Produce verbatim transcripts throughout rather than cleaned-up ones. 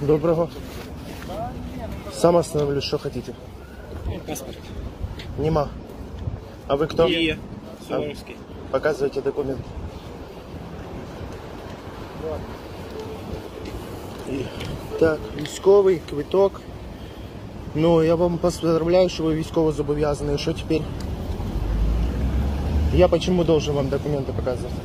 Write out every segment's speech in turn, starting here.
Доброго. Сам остановлюсь, что хотите. Паспорт. Нема. А вы кто? Я. Суворовский. А, показывайте документ. И, так, військовий квиток. Ну, я вам поздравляю, что вы військовозобов'язаний. Что теперь? Я почему должен вам документы показывать?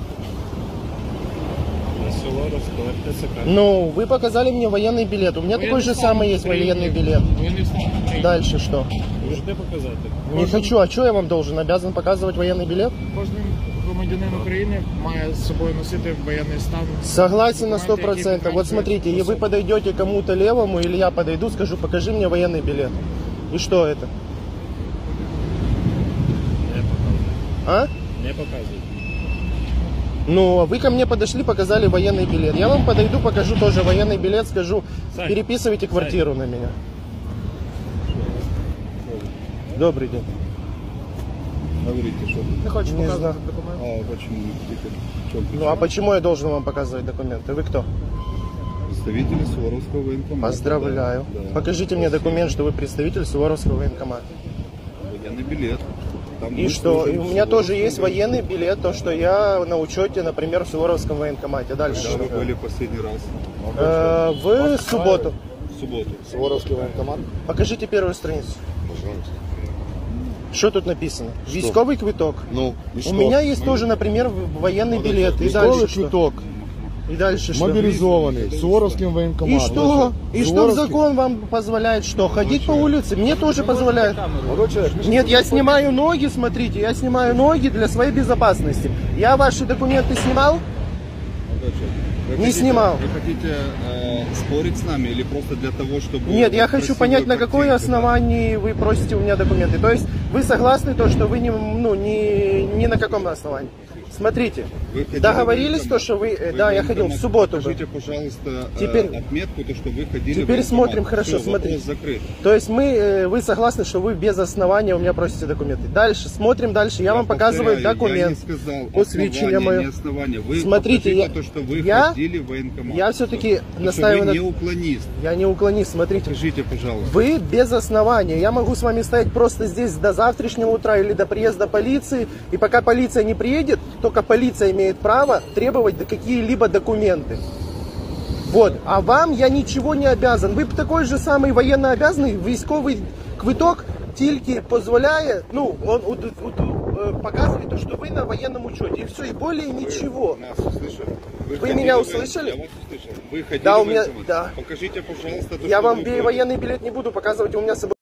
Суворовского, ТЦК. Ну, вы показали мне военный билет. У меня Военный такой же стан самый есть України. военный билет. Воєнний стан України. Дальше что? Можете показати? Не хочу. А что я вам должен? Обязан показывать военный билет? Кожен громадянин України має з собою носити воєнний стан. Согласен на сто Документы, які процентов. Вот підтверджують смотрите, и вы особу. подойдете кому-то левому, или я подойду, скажу, покажи мне военный билет. И что это? Не показують. А? Не показують. Ну, а вы ко мне подошли, показали военный билет. Я вам подойду, покажу тоже военный билет, скажу, Сань, переписывайте квартиру на меня. Добрый день. Говорите, что Не хочеш Не показувати знаю. документи? а почему не хотите? В чем Ну, а почему я должен вам показывать документы? Вы кто? Представители Суворовского военкомата. Поздравляю. Да, да. Покажите мне документ, что вы представитель Суворовского военкомата. Военный билет. Там И мы что? служим И у в меня тоже Суворовском есть военный билет, то, что я на учете, например, в Суворовском военкомате. Дальше Когда что? вы были последний раз? Э, В субботу. В субботу. Суворовский военкомат. Покажите первую страницу. Пожалуйста. Что тут написано? Військовый квиток. Ну, и У что? меня есть тоже, например, военный билет. И Військовый дальше что? квиток, И дальше что? мобилизованный, Суворовским военкоматом. И что? И что Суворовский- закон вам позволяет что? Ходить по улице? Мне тоже позволяет. Молодой человек, Нет, я снимаю ноги, смотрите, я снимаю ноги для своей безопасности. Я ваши документы снимал? Молодой человек, вы Не хотите- снимал. Вы хотите э, спорить с нами или просто для того, чтобы... Нет, я хочу красивую понять, на какой картинку, основании вы просите у меня документы. То есть вы согласны, то, что вы не, ну, не, ни на каком основании? Смотрите, Вы ходили договорились в то, что вы... э, Да, я ходил в военкомат. субботу. был. Покажите, пожалуйста, э, Теперь- отметку, то, что вы ходили в Теперь военкомат. смотрим, хорошо, Всё, смотрите. вопрос закрыт. То есть мы, э, вы согласны, что вы без основания у меня просите документы. Дальше, смотрим дальше. Я, вам показываю повторяю, документ. Я не сказал Посвящение основание, мое. не основание. Вы Смотрите, покажите я- то, что вы я- ходили в военкомат. Я все-таки То, что настаиваю вы на... не уклонист. Я не уклонись, смотрите. Скажите, пожалуйста. Вы без основания. Я могу с вами стоять просто здесь до завтрашнего утра или до приезда полиции. И пока полиция не приедет, только полиция имеет право требовать какие-либо документы. Вот. А вам я ничего не обязан. Ви такой же самый военно обязанный. Військовий квиток тільки позволяє, ну, он у- у- у- показывает то, что вы на военном учете. И все, и более ничего. Нас услышали? Вы ходили меня в услышали? воен- Я вас услышал. Вы ходили Да, у в меня- военкомат? да. Покажите, пожалуйста, то, Я что вам вы бе- ходите. военный билет не буду показывать, у меня с собой